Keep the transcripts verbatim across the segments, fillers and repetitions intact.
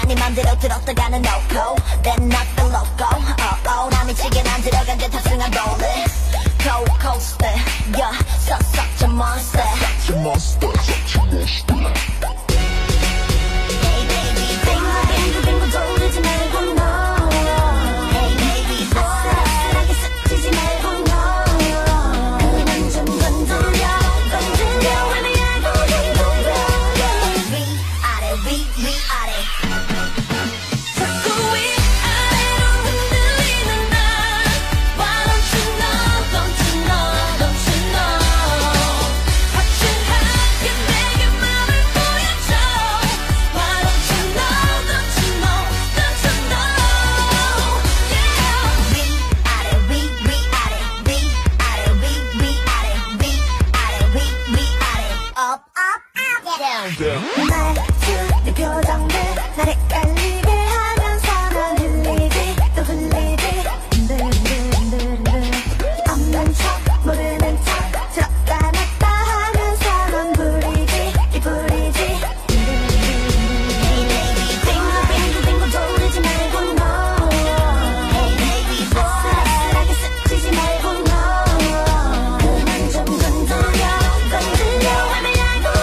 네 맘대로 들었다가는 no-go Then not the logo oh, oh. 나 미치게 난 들어간 듯 탑승한 rolling Cold coaster yeah such such a monster Such a monster Such a monster Hey baby 빙고 빙고 빙고 돌리지 말고 no Hey baby 아슬아슬하게 스치지 말고 no 그만 좀 건드려 건드려 애매하고 빙고려 위아래 위 위아래 말투 네 표정들 나를 헷갈리게 하면서 난 흘리지 또 흘리지 흔들흔들흔들흔들 없는 척 모르는 척 들었다 놨다 하면서 넌 부리지 이 부리지 Hey baby 빙고 빙고 빙고 돌리지 말고 no Hey baby 아슬아슬하게 스치지 말고 no 그만 좀 건드려 건드려 애매하고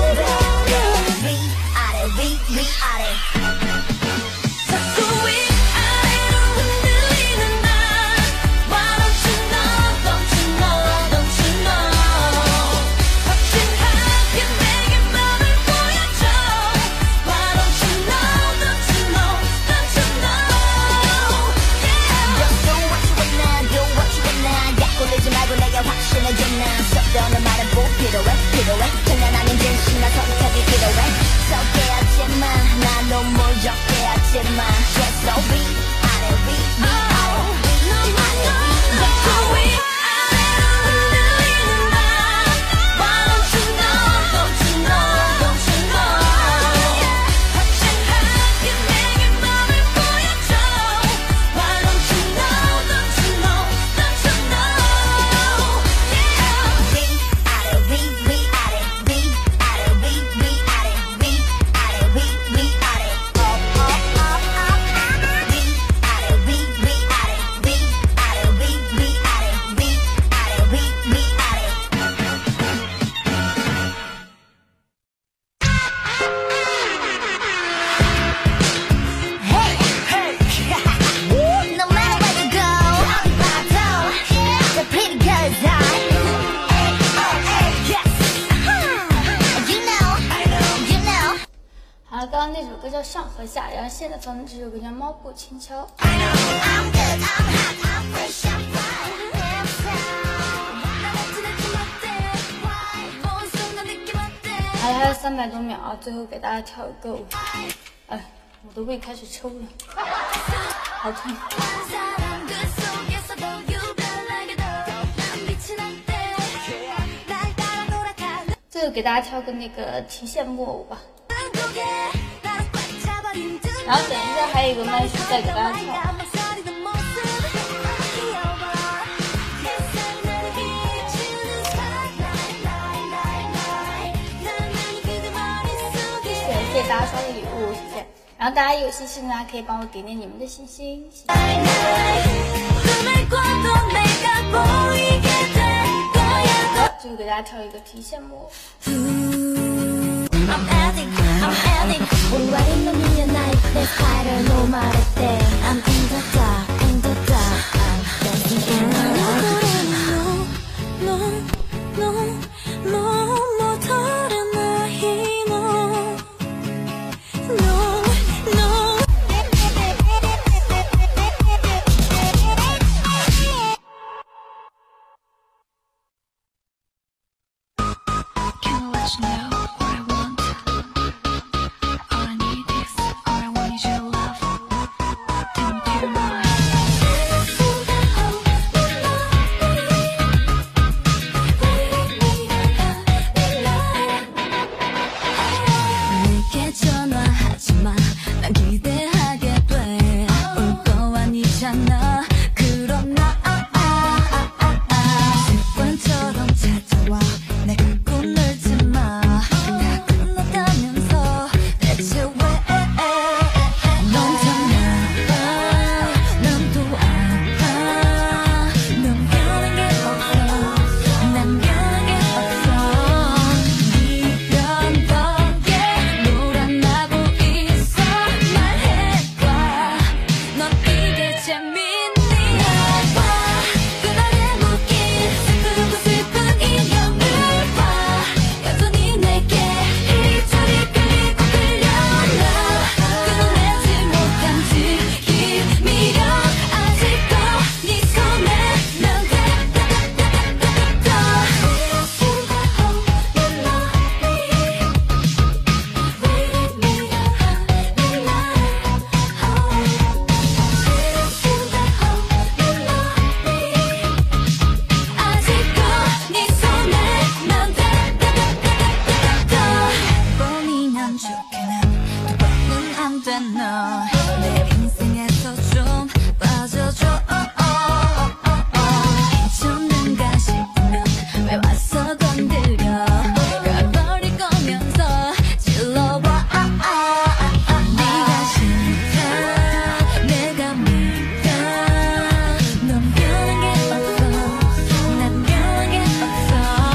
위아래 자꾸 위아래로 흔들리는 나 Why don't you know don't you know don't you know 확실하게 내게 맘을 보여줘 Why don't you know don't you know don't you know yeah Just do what you wanna do what you wanna 약 올리지 말고 내게 확신해줘 난 섭외하는 말은 꼭 필요해 필요해 그냥 나는 진심 나 선택이 필요해 적게 하지마 난 너무 적게 하지마 Just so we 아래 위 위아래 위아래 자꾸 위아래로 흔들리는 나 Why don't you know don't you know don't you know 확실하게 내게 맘을 보여줘 Why don't you know don't you know don't you know yeah 위아래 위 위아래 위아래 위 위아래 위아래 위 위아래 up up up up 위아래 위 위아래 위아래 위 위아래 위아래 위 위아래 Hey hey No matter where you go 어디 봐도 The pretty girls are oh hey yes You know I know you know 好了，刚刚那首歌叫《上和下》，然后现在放的这首歌叫《猫步轻敲》。 I know I'm good I'm hot I'm fresh I'm fine I'm 好了，还有三百多秒啊，最后给大家跳一个舞。哎，我的胃开始抽了，好痛。最后给大家跳个那个提线木偶吧。然后等一下还有一个麦序再给大家跳。谢谢大家刷的礼物，谢谢。然后大家有信心的可以帮我点点你们的星星，谢谢。最后给大家跳一个提线木偶。 I'm addict, I'm addict. Already know me and I, let's hide her no matter day. I'm in the dark, in the dark. I'm dancing in the dark. No, no, no, no, 뭐 다른 나이 no, no, no. Can I let you know? 돼 너 내 인생에서 좀 빠져줘 미쳤는가 싶으면 왜 와서 건드려 가버릴 거면서 질러봐 네가 싫다 내가 믿다 넌 변한 게 없어 난 변한 게 없어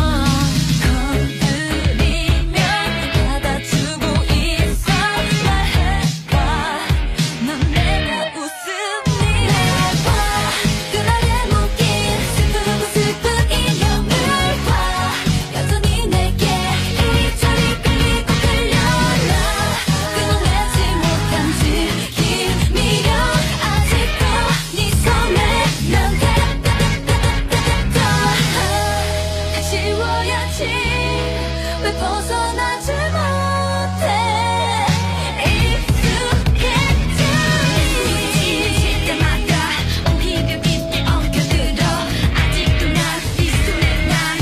건드리면 받아주고 있어 말해봐 넌 내가 웃음이 해봐 그 나의 묶인 슬프고 슬픈 인형을 봐 여전히 내게 이리저리 끌리고 끌려나 끊어내지 못한 지긴 미련 아직도 네 손에 난 아쉬워야지 왜 벗어나지 못해 익숙했지 지칠 때마다 오히려 깊게 엉켜들어 아직도 난 네 손에 난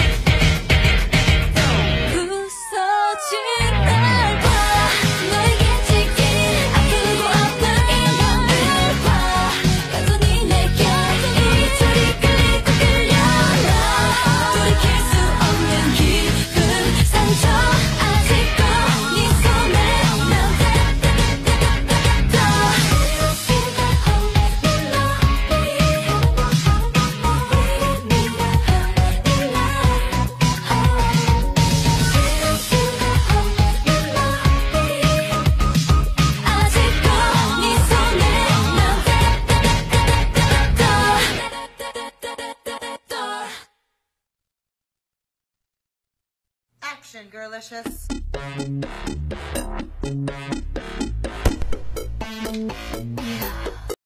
부서진 날 봐 너에게 지킨 아프고 아픈 인형을 봐 여전히 내게 이리저리 끌리고 끌려나 돌이킬 수 없는 깊은 상처 아직도 네 손에 난 아직도 네 손에 난 Action, girlicious.